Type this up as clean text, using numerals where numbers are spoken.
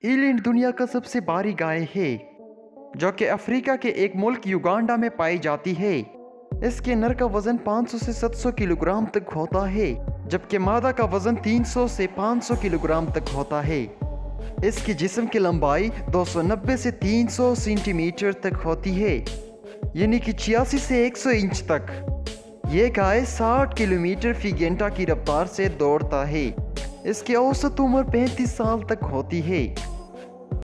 ईलिंड दुनिया का सबसे भारी गाय है जो कि अफ्रीका के एक मुल्क युगांडा में पाई जाती है। इसके नर का वजन 500 से 700 किलोग्राम तक होता है, जबकि मादा का वजन 300 से 500 किलोग्राम तक होता है। इसकी जिस्म की लंबाई 290 से 300 सेंटीमीटर तक होती है, यानी कि 86 से 100 इंच तक। ये गाय 60 किलोमीटर फी घंटा की रफ्तार से दौड़ता है। इसकी औसत उम्र 35 साल तक होती है।